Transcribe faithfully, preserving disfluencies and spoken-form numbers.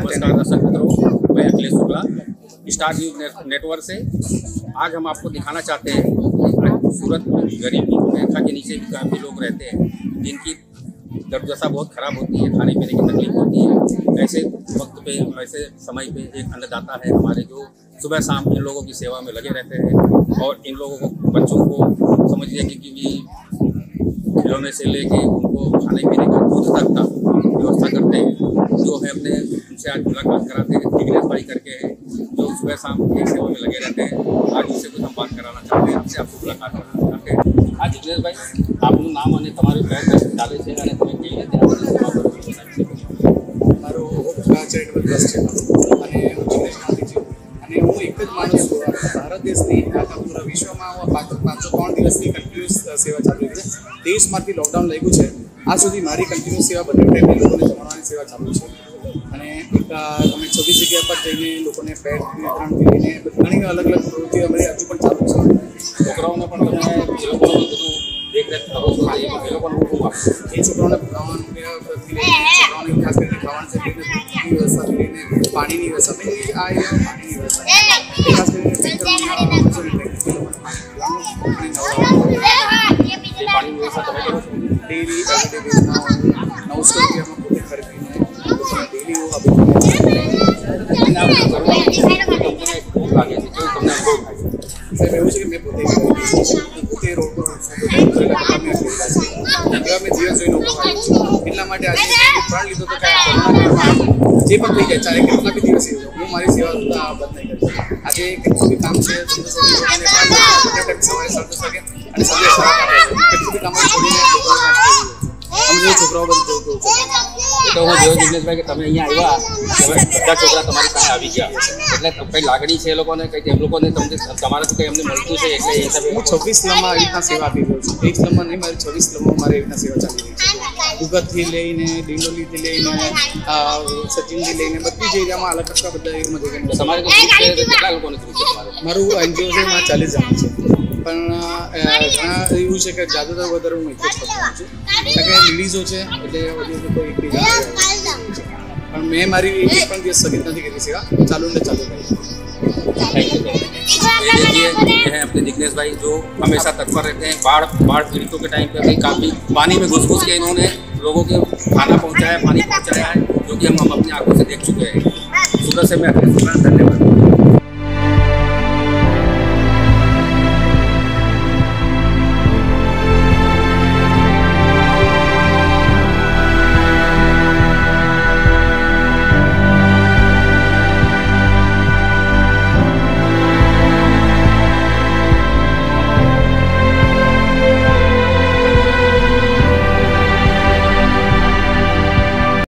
नमस्कार दर्शक मित्रों, मैं Akhilesh Shukla star news network से। आज हम आपको दिखाना चाहते हैं कि सूरत में गरीबी रेखा के नीचे भी काफ़ी लोग रहते हैं जिनकी दुर्दशा बहुत खराब होती है, खाने पीने की तकलीफ होती है। ऐसे वक्त पे, ऐसे समय पे एक अन्नदाता है हमारे जो सुबह शाम इन लोगों की सेवा में लगे रहते हैं और इन लोगों को, बच्चों को समझिए कि, कि खिलौने से लेके उनको खाने पीने का दूध तक का व्यवस्था करते हैं। जो है अपने उनसे आज मुलाकात कराते हैं, जिग्नेश भाई करके हैं जो सुबह शाम एक सेवा में लगे रहते हैं। आज उनसे कुछ हम बात कराना चाहते हैं, आपसे आपको मुलाकात कराना चाहते हैं। आज जिग्नेश भाई आपનું નામ અને તમારું પ્રયત્ન ચાલે છે અને તમે કેવી રીતે આ બધી સેવા કરો છો? મારું હોપના ચેરિટેબલ ટ્રસ્ટ છે અને હું જિગ્નેશ ગાંધી છું અને હું એક જ માણસ છું ભારત દેશની આખા પૂરા વિશ્વમાં હું પાંચસો પાંચસો ત્રણ દિવસની કન્ટિન્યુઅસ સેવા ચાલુ છે। દેશમાંથી લોકડાઉન લાગ્યું છે આ સુધી મારી કન્ટિન્યુઅસ સેવા બધા ટાઈમે લોકોને જમાડવાની સેવા ચાલુ છે અને એક તમે છવ્વીસ જગ્યા પર જઈને લોકોને પેડ વિતરણથી લઈને ઘણી અલગ અલગ પ્રવૃત્તિઓ અમારી હજુ પણ ચાલુ છે। છોકરાઓને પણ તમે એ લોકોનું બધું દેખરેખ કરો છો, એ લોકોને શું આપો? એ છોકરાઓને ભણાવવાનું છોકરાઓને ખાસ કરીને ખાવાની વ્યવસ્થાથી લઈને પાણીની વ્યવસ્થા મેં આ પાણીની વ્યવસ્થા ખાસ કરીને પાણીની વ્યવસ્થા તમે કરો છો? ડેલી નવસો રૂપિયામાં પોતે ખરીદીને ડેલી હું આપી લાગે છે કેવું તમને અનુભવ થાય છે? સાહેબ એવું છે કે મેં પોતે પોતે રોડ પર એવા મેં જીવન જોઈને ઉભો આવ્યો છું। એટલા માટે આજે પ્રણ લીધો તો કે જે પણ થઈ જાય ચાહે કેટલા બી દિવસ હું મારી સેવા બંધ નહીં કરીશ। આજે કેટલું બી કામ છે સવારે સાત વાગે અને સાંજે સાડા પાંચ વાગે કેટલું બી કામ છોડીને અમને છોકરાઓ બધું જોવું તો હું જોયું જિગ્નેશભાઈ કે તમે અહીંયા આવ્યા, બધા છોકરા તમારી પાસે આવી ગયા, એટલે કંઈ લાગણી છે એ લોકોને, કંઈ તેમ લોકોને તમને તમારાથી કંઈ એમને મળતું છે એટલે એ હિસાબે હું છવ્વીસ સ્લમમાં આવી રીતના સેવા આપી રહ્યો છું। એક સ્લમમાં નહીં, મારી છવ્વીસ સ્લમમાં મારી એવી રીતના સેવા ચાલી રહી છે। ઉગતથી લઈને ડિંડોલીથી લઈને સચિનથી લઈને બધી જ એરિયામાં અલગ અલગ બધા એરિયામાં જઈને તમારે કેટલા લોકોને થયું છે? તમારે મારું એનજીઓ છે એમાં ચાલીસ જણ છે પણ ઘણા એવું છે કે જ્યાદાતર વધારે હું એક જ કરવાનો છું કારણ કે લેડીઝો છે એટલે બધી કોઈ એક પણ મેં મારી એક પણ દિવસ સ્થગિત નથી કરી સેવા ચાલू ने चालू रही। Thank you. ये देखिए ये हैं अपने जिग्नेश भाई जो हमेशा तत्पर रहते हैं। बाढ़ बाढ़ पीड़ितों के टाइम पे भी काफ़ी पानी में घुस घुस के इन्होंने लोगों के खाना पहुंचाया, पानी पहुंचाया है, जो कि हम हम अपनी आंखों से देख चुके हैं। सुबह से मैं धन्यवाद।